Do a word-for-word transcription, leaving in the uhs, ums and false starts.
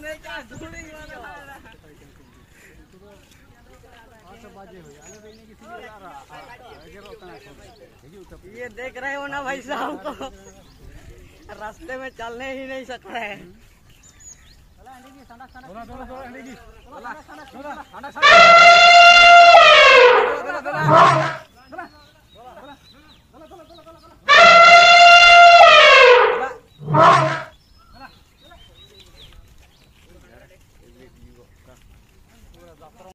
ये देख रहे हो ना भाई साहब को रास्ते में चलने ही नहीं सक रहे हैं।